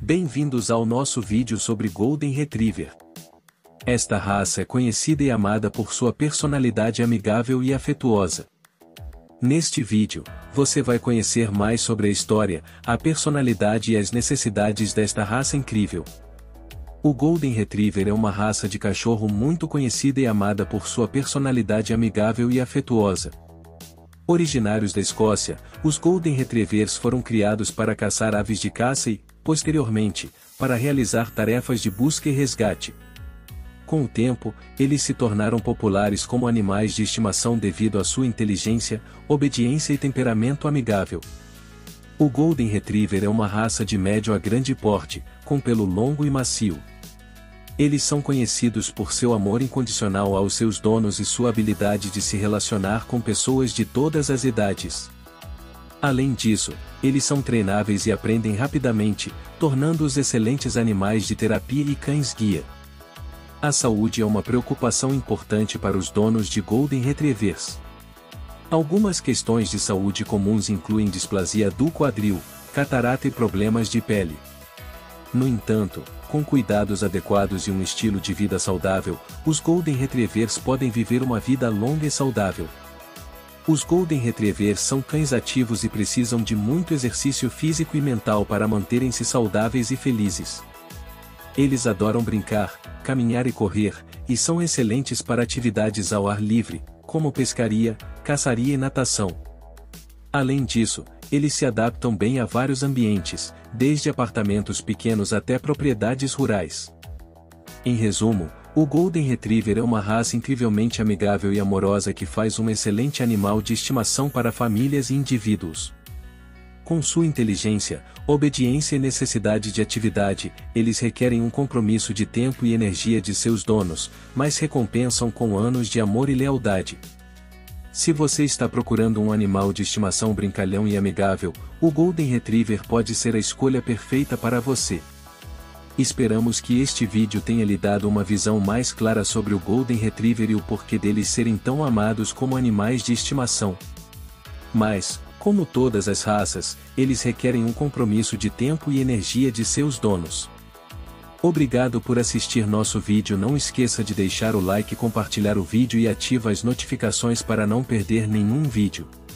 Bem-vindos ao nosso vídeo sobre Golden Retriever. Esta raça é conhecida e amada por sua personalidade amigável e afetuosa. Neste vídeo, você vai conhecer mais sobre a história, a personalidade e as necessidades desta raça incrível. O Golden Retriever é uma raça de cachorro muito conhecida e amada por sua personalidade amigável e afetuosa. Originários da Escócia, os Golden Retrievers foram criados para caçar aves de caça e, posteriormente, para realizar tarefas de busca e resgate. Com o tempo, eles se tornaram populares como animais de estimação devido à sua inteligência, obediência e temperamento amigável. O Golden Retriever é uma raça de médio a grande porte, com pelo longo e macio. Eles são conhecidos por seu amor incondicional aos seus donos e sua habilidade de se relacionar com pessoas de todas as idades. Além disso, eles são treináveis e aprendem rapidamente, tornando-os excelentes animais de terapia e cães-guia. A saúde é uma preocupação importante para os donos de Golden Retrievers. Algumas questões de saúde comuns incluem displasia do quadril, catarata e problemas de pele. No entanto, com cuidados adequados e um estilo de vida saudável, os Golden Retrievers podem viver uma vida longa e saudável. Os Golden Retrievers são cães ativos e precisam de muito exercício físico e mental para manterem-se saudáveis e felizes. Eles adoram brincar, caminhar e correr, e são excelentes para atividades ao ar livre, como pescaria, caçaria e natação. Além disso, eles se adaptam bem a vários ambientes, desde apartamentos pequenos até propriedades rurais. Em resumo, o Golden Retriever é uma raça incrivelmente amigável e amorosa que faz um excelente animal de estimação para famílias e indivíduos. Com sua inteligência, obediência e necessidade de atividade, eles requerem um compromisso de tempo e energia de seus donos, mas recompensam com anos de amor e lealdade. Se você está procurando um animal de estimação brincalhão e amigável, o Golden Retriever pode ser a escolha perfeita para você. Esperamos que este vídeo tenha lhe dado uma visão mais clara sobre o Golden Retriever e o porquê deles serem tão amados como animais de estimação. Mas, como todas as raças, eles requerem um compromisso de tempo e energia de seus donos. Obrigado por assistir nosso vídeo. Não esqueça de deixar o like, compartilhar o vídeo e ativa as notificações para não perder nenhum vídeo.